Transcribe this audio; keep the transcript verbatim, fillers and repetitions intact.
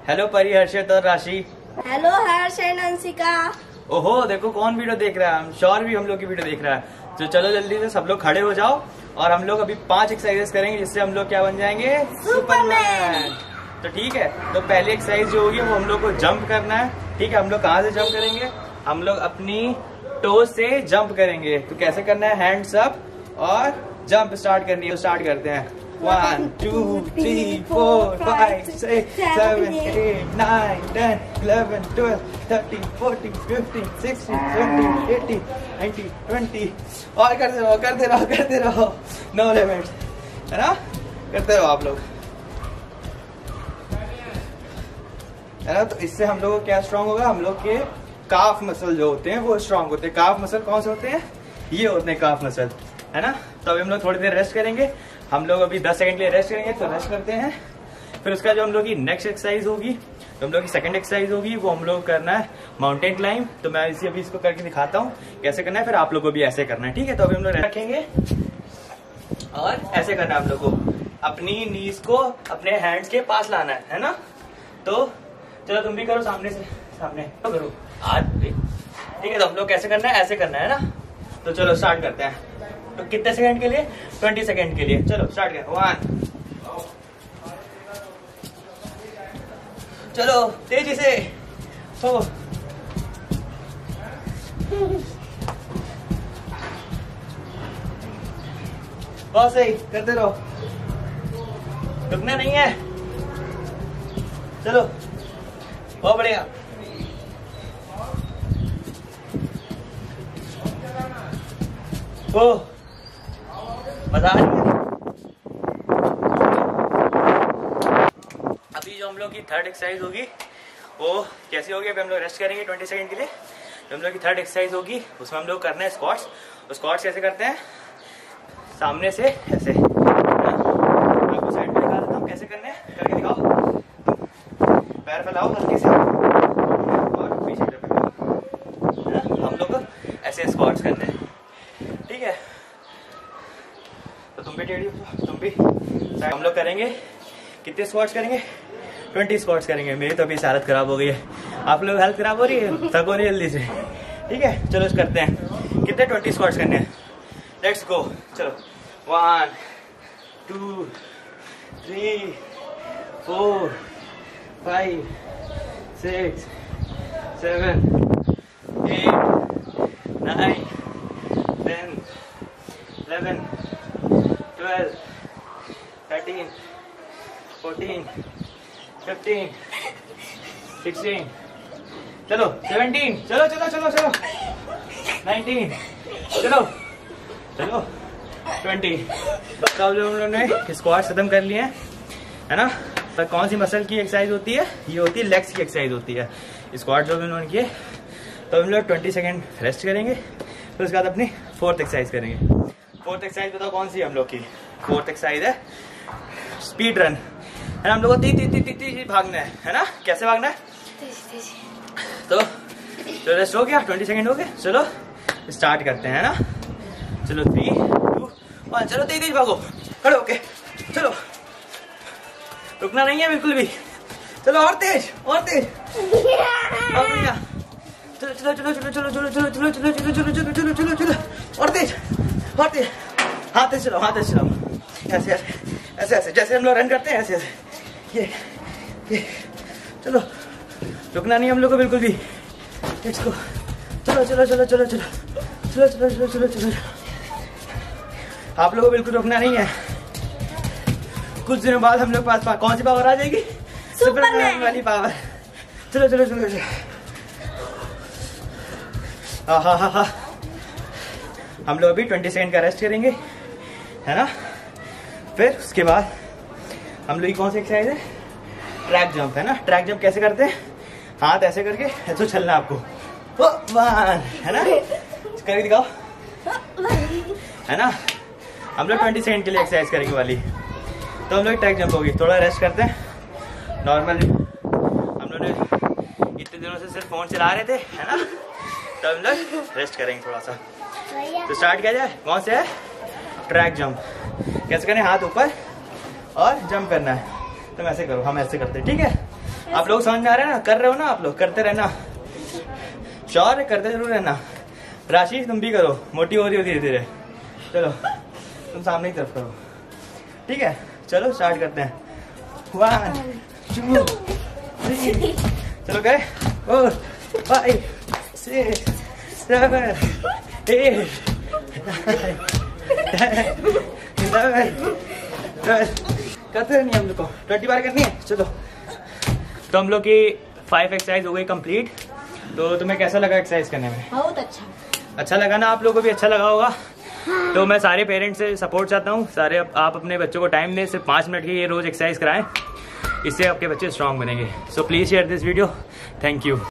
Hello परी, हर्षित और Rashi. Hello Harsh and Anshika. ओहो देखो कौन वीडियो देख रहा है, हम श्योर भी हम लोग की वीडियो देख रहा है। तो चलो जल्दी से सब लोग खड़े हो जाओ और हम लोग अभी पांच एक्सरसाइजेस करेंगे जिससे हम लोग क्या बन जाएंगे, सुपरमैन। तो ठीक है, तो पहली एक्सरसाइज जो होगी वो हम लोग को जंप करना है। ठीक है, हम लोग कहाँ से जंप करेंगे, हम लोग अपनी टो से जंप करेंगे। तो कैसे करना है, हैंड्स अप और जंप स्टार्ट करनी है। तो स्टार्ट करते हैं। One two three four five six seven eight nine ten eleven twelve thirteen fourteen fifteen sixteen seventeen eighteen nineteen twenty. और करते रहो करते रहो करते रहो, नो लिमिट, है ना। करते रहो आप लोग, है ना। तो इससे हम लोग को क्या स्ट्रांग होगा, हम लोग के काफ मसल जो होते हैं वो स्ट्रांग होते हैं। काफ मसल कौन से होते हैं, ये होते हैं काफ मसल, है ना। तो अभी हम लोग थोड़ी देर रेस्ट करेंगे। हम लोग अभी दस सेकंड के लिए रेस्ट करेंगे, तो रेस्ट करते हैं। फिर उसका जो हम लोग की नेक्स्ट एक्सरसाइज होगी, तो हम लोग की सेकंड एक्सरसाइज होगी, वो हम लोग करना है माउंटेन क्लाइंब। तो मैं इसी अभी इसको करके दिखाता हूँ कैसे करना है, फिर आप लोग को भी ऐसे करना है। ठीक है, तो अभी हम लोग रखेंगे और ऐसे करना है। आप लोग को अपनी नीज को अपने हैंड्स के पास लाना है, है ना। तो चलो तुम भी करो, सामने से सामने तो करो आज भी। ठीक है, तो हम लोग कैसे करना है, ऐसे करना है ना। तो चलो स्टार्ट करते हैं। तो कितने सेकंड के लिए, ट्वेंटी सेकंड के लिए। चलो स्टार्ट करें। वन, चलो तेजी से हो। बहुत सही, करते रहो, रुकना नहीं है। चलो बहुत बढ़िया। ओ मजा आ रही है। अभी जो हम लोग की थर्ड एक्सरसाइज होगी वो कैसी होगी, अभी हम लोग रेस्ट करेंगे ट्वेंटी सेकंड के लिए। जो हम लोग की थर्ड एक्सरसाइज होगी उसमें हम लोग करना है स्क्वाट्स। स्क्वाट्स कैसे करते हैं, सामने से ऐसे। आपको साइड पे दिखा देता हूँ कैसे करने हैं, करके दिखाओ। पैर फैलाओ हल्के से और पीछे की तरफ हम लोग ऐसे स्क्वाट्स करने हैं। ठीक है, तो तुम भी टेढ़ी हो, तुम भी। हम लोग करेंगे कितने स्क्वाट्स करेंगे, ट्वेंटी स्क्वाट्स करेंगे। मेरी तो अभी हालत खराब हो गई है, आप लोग हेल्थ खराब हो रही है, थको नहीं जल्दी से। ठीक है, चलो करते हैं। कितने, ट्वेंटी स्क्वाट्स करने हैं। Let's go. चलो one two three four five six seven eight nine ten eleven twelve thirteen fourteen fifteen sixteen, चलो सेवनटीन, चलो चलो चलो चलो नाइनटीन, चलो चलो ट्वेंटी। तो अब जो हम लोगों ने स्क्वाट्स खत्म कर लिए हैं, है ना। तो कौन सी मसल की एक्सरसाइज होती है, ये होती है लेग्स की एक्सरसाइज होती है स्क्वाट जो हम लोगों ने किए। तो हम लोग ट्वेंटी सेकेंड रेस्ट करेंगे, फिर उसके बाद अपनी फोर्थ एक्सरसाइज करेंगे। फोर्थ एक्सरसाइज बताओ कौन सी है हम लोग की। फोर्थ एक्सरसाइज है स्पीड रन, है ना। हम लोग को तेज तेज तेज तेज भागना है, है ना। कैसे भागना है, तो चलो रेस्ट हो गया, ट्वेंटी सेकेंड हो गए। चलो स्टार्ट करते हैं, है ना। चलो थ्री टू वन, चलो तेज तेज भागो, खड़े होके चलो, रुकना नहीं है बिल्कुल भी। चलो और तेज और तेज, चलो चलो चलो चलो चलो चलो चलो चलो चलो चलो चलो चलो चलो चलो चलो और तेज और तेज, हाथ तेज चलाओ, हाथ तेज चलाओ, ऐसे ऐसे ऐसे ऐसे जैसे हम लोग रन करते हैं, ऐसे ऐसे। ये ये चलो, रुकना नहीं हम लोग को बिल्कुल भी। Let's go. चलो चलो चलो चलो चलो चलो चलो चलो चलो चलो, आप लोगों को बिल्कुल रुकना नहीं है। कुछ दिनों बाद हम लोग पास पा, कौन सी पावर आ जाएगी, सुपरमैन वाली पावर। चलो चलो चलो चलो, हाँ हाँ हाँ हाँ। हम लोग अभी ट्वेंटी सेकेंड का रेस्ट करेंगे, है ना। फिर उसके बाद हम लोग की कौन सी एक्सरसाइज है, ट्रैक जंप, है ना। ट्रैक जंप कैसे करते हैं, हाथ ऐसे करके ऐसे चलना आपको, वन, है ना, करके दिखाओ, है ना। हम लोग ट्वेंटी सेकेंड के लिए एक्सरसाइज करेंगे वाली। तो हम लोग ट्रैक जंप होगी, थोड़ा रेस्ट करते हैं। नॉर्मली हम लोग ने इतने दिनों से सिर्फ फोन चला रहे थे, है ना। तो हम लोग रेस्ट करेंगे थोड़ा सा। तो स्टार्ट किया जाए, कौन से है, ट्रैक जंप। कैसे करें, हाथ ऊपर और जंप करना है। तुम ऐसे करो, हम ऐसे करते हैं, ठीक है। आप लोग समझ में आ रहे हैं ना, कर रहे हो ना आप लोग, करते रहना, श्योर है, करते जरूर रहना। राशि तुम भी करो, मोटी हो रही हो धीरे धीरे। चलो तुम सामने की तरफ करो, ठीक है? चलो स्टार्ट करते हैं। वन टू थ्री, चलो गए, four five six seven eight nine ten, करते नहीं हम लोग को ट्वेंटी बार करनी है। चलो तो हम लोग की फाइव एक्सरसाइज हो गई कंप्लीट। तो तुम्हें कैसा लगा एक्सरसाइज करने में? बहुत अच्छा। अच्छा लगा ना? आप लोगों को भी अच्छा लगा होगा। तो मैं सारे पेरेंट्स से सपोर्ट चाहता हूँ, सारे आप अपने बच्चों को टाइम दें, सिर्फ पाँच मिनट की ये रोज एक्सरसाइज कराएं, इससे आपके बच्चे स्ट्रांग बनेंगे। So please share this video. Thank you.